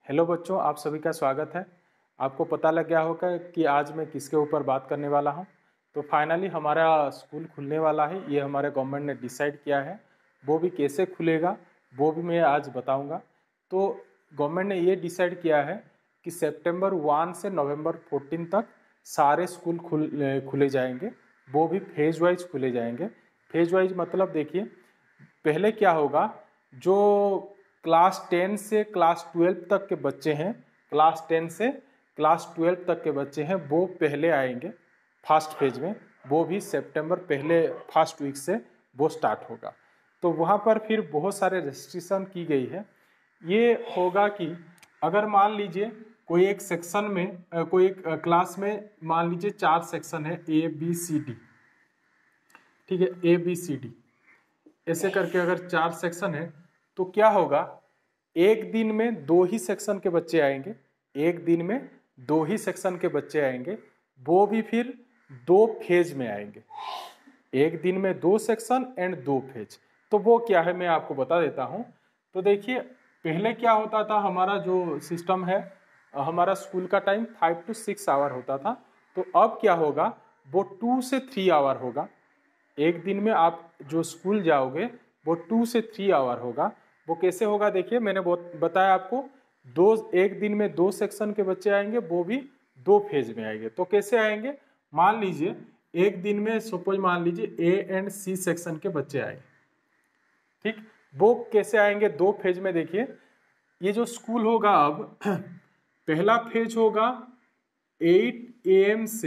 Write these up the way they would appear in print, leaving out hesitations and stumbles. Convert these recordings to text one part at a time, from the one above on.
Hello बच्चों, आप सभी का स्वागत है। आपको पता लग गया होगा कि आज मैं किसके ऊपर बात करने वाला हूं। तो फाइनली हमारा स्कूल खुलने वाला है, ये हमारे गवर्नमेंट ने डिसाइड किया है। वो भी कैसे खुलेगा वो भी मैं आज बताऊंगा। तो गवर्नमेंट ने ये डिसाइड किया है कि सितंबर 1 से नवंबर 14 तक सारे स्कूल खुले जाएंगे। वो भी फेज वाइज खुले जाएंगे। फेज वाइज मतलब देखिए, पहले क्या होगा, जो क्लास 10 से क्लास 12 तक के बच्चे हैं, क्लास 10 से क्लास 12 तक के बच्चे हैं, वो पहले आएंगे फर्स्ट फेज में। वो भी सितंबर पहले फर्स्ट वीक से वो स्टार्ट होगा। तो वहाँ पर फिर बहुत सारे रेस्ट्रिक्शन की गई है। ये होगा कि अगर मान लीजिए कोई एक सेक्शन में कोई एक क्लास में मान लीजिए 4 सेक्शन है, ABCD, ठीक है, ABCD ऐसे करके अगर 4 सेक्शन है तो क्या होगा, एक दिन में 2 ही सेक्शन के बच्चे आएंगे। एक दिन में 2 ही सेक्शन के बच्चे आएंगे, वो भी फिर 2 फेज में आएंगे। एक दिन में 2 सेक्शन एंड 2 फेज। तो वो क्या है मैं आपको बता देता हूँ। तो देखिए, पहले क्या होता था, हमारा जो सिस्टम है, हमारा स्कूल का टाइम 5 to 6 आवर होता था। तो अब क्या होगा, वो 2 से 3 आवर होगा। एक दिन में आप जो स्कूल जाओगे वो 2 से 3 आवर होगा। वो कैसे होगा, देखिए मैंने बताया आपको, एक दिन में 2 सेक्शन के बच्चे आएंगे, वो भी 2 फेज में आएंगे। तो कैसे आएंगे, मान लीजिए एक दिन में सपोज मान लीजिए A एंड C सेक्शन के बच्चे आएंगे, ठीक। वो कैसे आएंगे, 2 फेज में। देखिए, ये जो स्कूल होगा अब पहला फेज होगा 8 AM से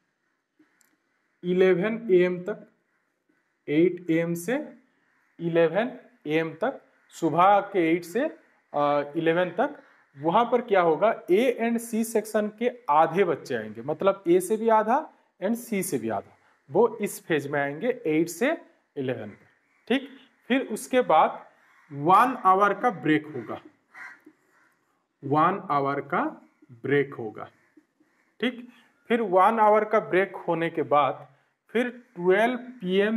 11 AM तक। 8 AM से 11 AM तक, सुबह के 8 से 11 तक। वहां पर क्या होगा, A एंड C सेक्शन के आधे बच्चे आएंगे, मतलब A से भी आधा एंड C से भी आधा, वो इस फेज में आएंगे 8 से 11 तक, ठीक। फिर उसके बाद 1 आवर का ब्रेक होगा। 1 आवर का ब्रेक होगा, ठीक। फिर 1 आवर का ब्रेक होने के बाद फिर 12 PM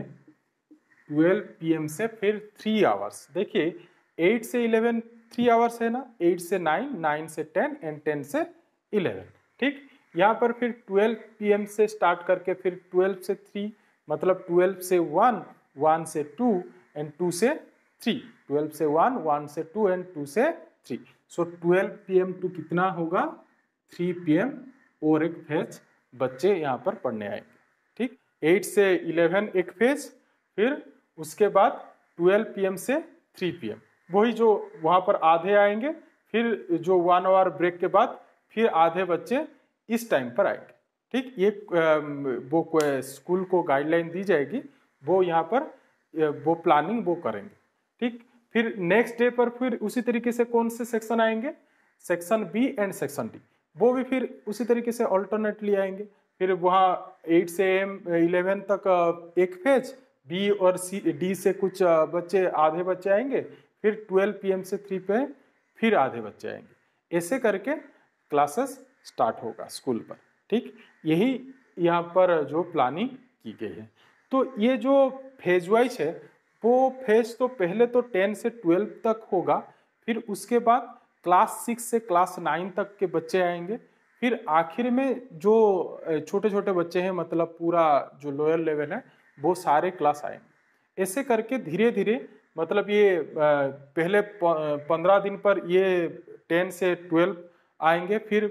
से फिर 3 आवर्स। देखिए, 8 से 11 3 आवर्स है ना, 8 से 9, 9 से 10 एंड 10 से 11, ठीक। यहाँ पर फिर 12 PM से स्टार्ट करके फिर 12 से 3, मतलब 12 से 1, 1 से 2 एंड 2 से 3, 12 से 1, 1 से 2 एंड 2 से 3। सो 12 PM टू कितना होगा, 3 PM और एक फेज बच्चे यहाँ पर पढ़ने आएंगे, ठीक। 8 से 11 एक फेज, फिर उसके बाद 12 PM से 3 PM, वही जो वहाँ पर आधे आएंगे। फिर जो 1 आवर ब्रेक के बाद फिर आधे बच्चे इस टाइम पर आएंगे, ठीक। ये वो स्कूल को गाइडलाइन दी जाएगी, वो यहाँ पर वो प्लानिंग वो करेंगे, ठीक। फिर नेक्स्ट डे पर फिर उसी तरीके से कौन से सेक्शन आएंगे, section B and section D, वो भी फिर उसी तरीके से ऑल्टरनेटली आएंगे। फिर वहाँ 8 से 11 तक एक फेज, B और D से कुछ बच्चे, आधे बच्चे आएंगे। फिर 12 PM से 3 पे फिर आधे बच्चे आएंगे। ऐसे करके क्लासेस स्टार्ट होगा स्कूल पर, ठीक। यही यहाँ पर जो प्लानिंग की गई है। तो ये जो फेज वाइज है, वो फेज तो पहले तो 10 से 12 तक होगा। फिर उसके बाद क्लास 6 से क्लास 9 तक के बच्चे आएंगे। फिर आखिर में जो छोटे छोटे बच्चे हैं, मतलब पूरा जो लोअर लेवल है, वो सारे क्लास आएंगे। ऐसे करके धीरे धीरे, मतलब ये पहले 15 दिन पर ये 10 से 12 आएंगे। फिर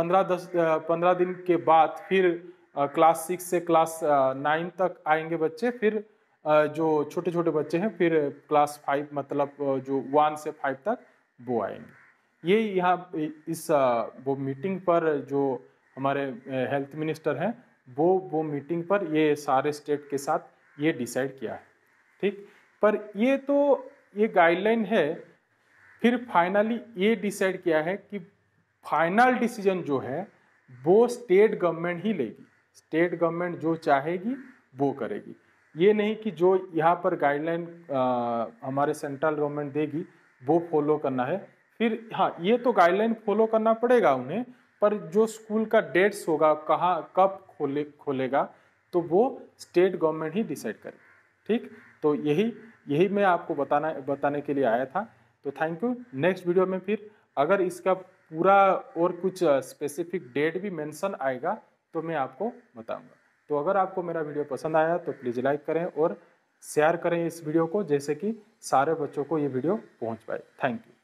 15 दिन के बाद फिर क्लास 6 से क्लास 9 तक आएंगे बच्चे। फिर जो छोटे छोटे बच्चे हैं फिर क्लास 5, मतलब जो 1 से 5 तक वो आएंगे। ये यहाँ इस वो मीटिंग पर जो हमारे हेल्थ मिनिस्टर हैं, वो मीटिंग पर ये सारे स्टेट के साथ ये डिसाइड किया है, ठीक। पर ये तो ये गाइडलाइन है। फिर फाइनली ये डिसाइड किया है कि फाइनल डिसीजन जो है वो स्टेट गवर्नमेंट ही लेगी। स्टेट गवर्नमेंट जो चाहेगी वो करेगी। ये नहीं कि जो यहाँ पर गाइडलाइन हमारे सेंट्रल गवर्नमेंट देगी वो फॉलो करना है। फिर हाँ, ये तो गाइडलाइन फॉलो करना पड़ेगा उन्हें, पर जो स्कूल का डेट्स होगा, कहाँ कब खोलेगा, तो वो स्टेट गवर्नमेंट ही डिसाइड करेगी, ठीक। तो यही मैं आपको बताने के लिए आया था। तो थैंक यू। नेक्स्ट वीडियो में फिर अगर इसका पूरा और कुछ स्पेसिफिक डेट भी मेंशन आएगा तो मैं आपको बताऊंगा। तो अगर आपको मेरा वीडियो पसंद आया तो प्लीज़ लाइक करें और शेयर करें इस वीडियो को, जैसे कि सारे बच्चों को ये वीडियो पहुंच पाए। Thank you.